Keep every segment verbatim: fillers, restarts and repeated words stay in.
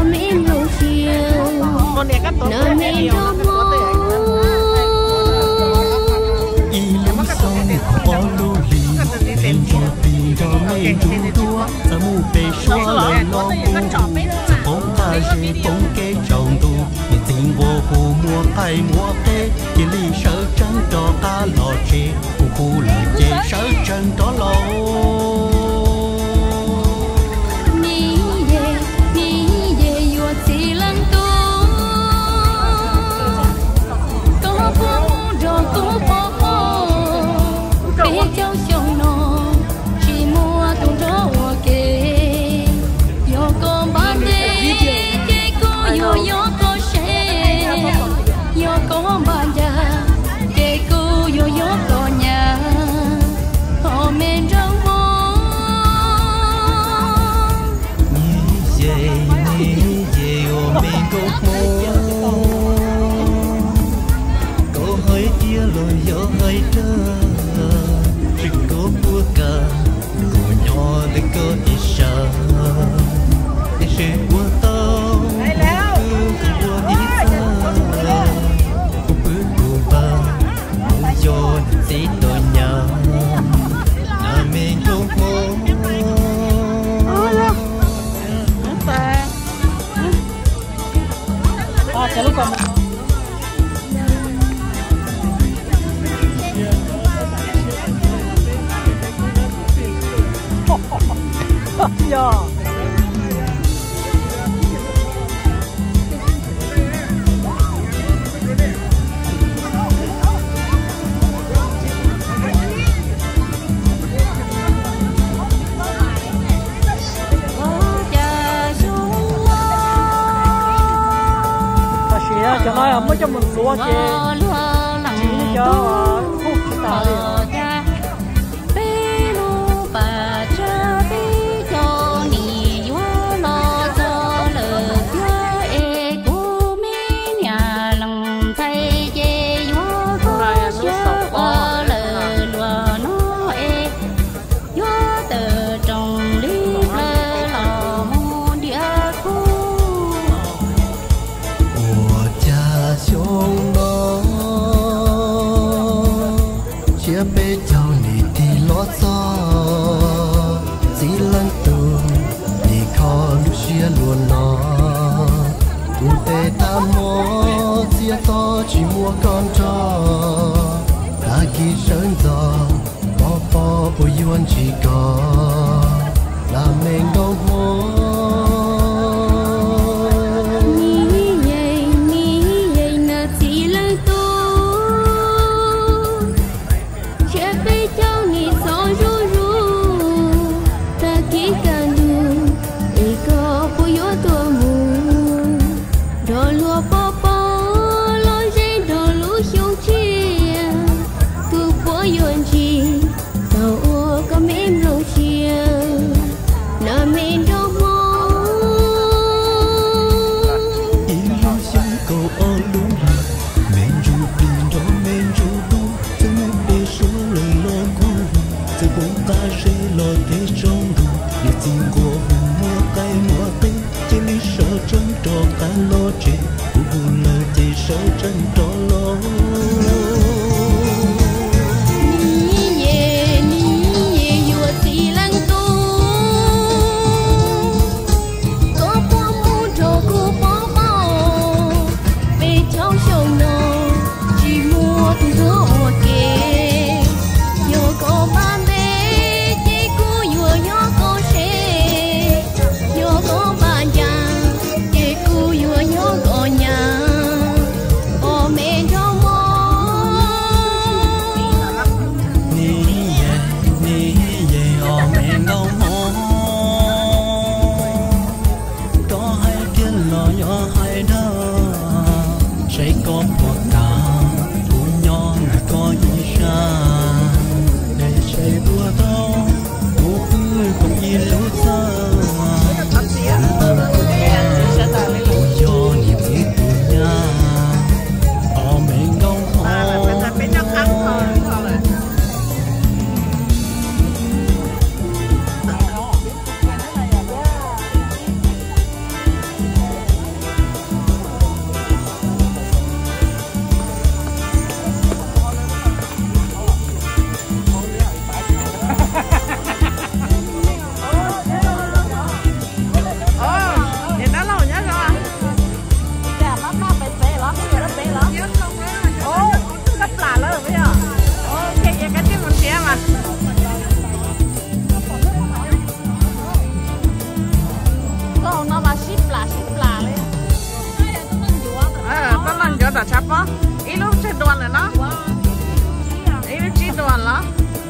mình lâu chiều con này cắt tổ nợ mình đâu y lưu sông bỏ lưu lì mình cho tình cho mình chung tua ta mu bề xóa lời lo bu bóng ta dễ bóng kê trồng tu nhìn tình vô hồ mua ai mua tê chỉ li sợ trắng cho ta lò chê khu khu lại chê sợ trắng đó lâu Yeah. Cho nói là mới cho mình xua chị chỉ cho khúc chúng ta đi chỉ mua con chó ta ghi sơn gió bỏ bỏ bồi yuan chỉ có là mình đâu muốn nghĩ vậy nghĩ vậy nợ chỉ là tôi sẽ phải cho nghĩ gió ru ru ta chỉ cần để có bồi yuan đã chấp á, ít lúc chơi đoàn rồi nó, ít lúc chơi đoàn đó,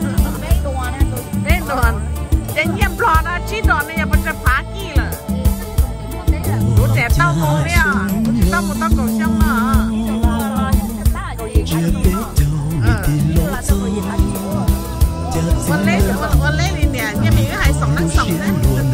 đấy đoàn, để nhầm lo đó chơi đoàn này bây giờ phá kỳ là, lúc trẻ tao ngồi đi à, tao một tao cầu xong à.วันเล่วันเล่นี่เนี่ยยังมีให้สองนักสองนะ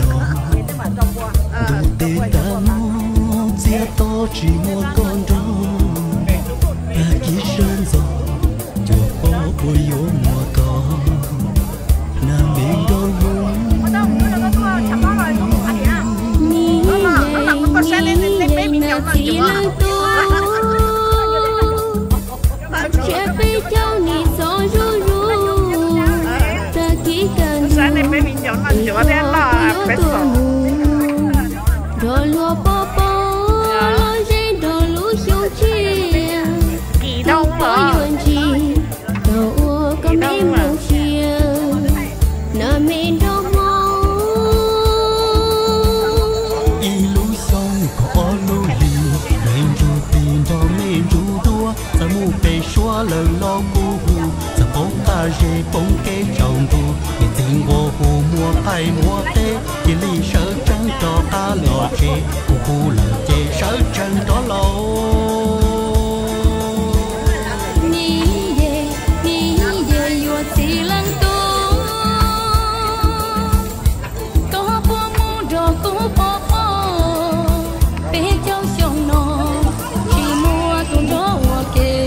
lần lo cu hu, giờ bóng ta dễ bóng kế trong tu, nhìn tình vô hồ mua ai mua tê, chỉ li sợ trắng cho ta lò chê, cu hu là chê sợ trắng đó lâu. Ni ye ni ye yo chỉ lần tu, có bao mu đồ có bao bao, bé cháu xong nó, chỉ mua tuần đó mua kê.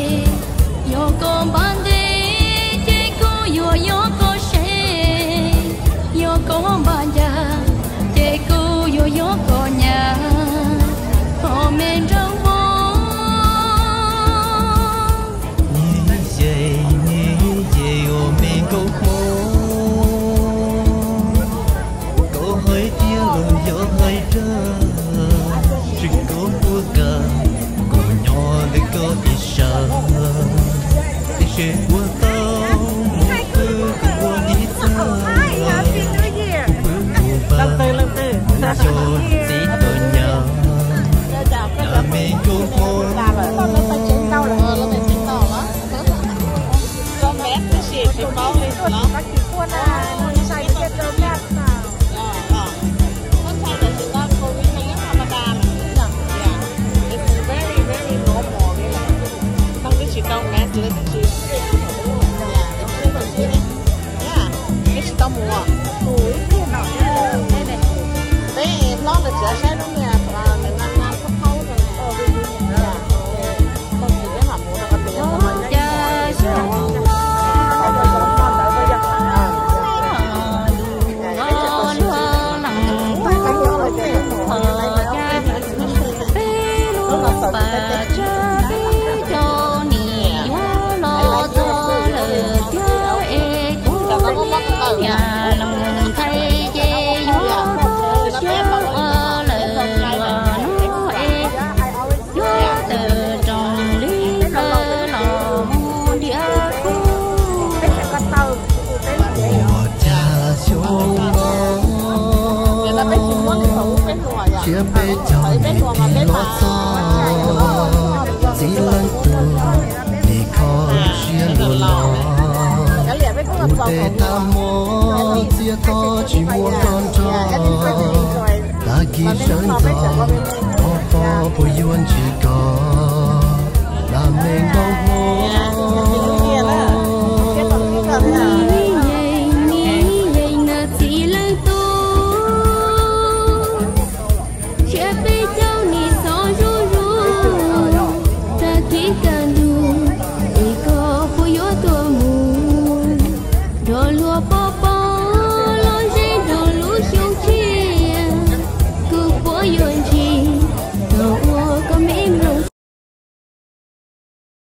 chia bê chồng thì lót gió chỉ lần tu thì khó chia luôn nó tu tê ta mua chia to chỉ mua con cho ta ghi sẵn gió có phó bùi yuan chỉ có là mình bông hô Lúa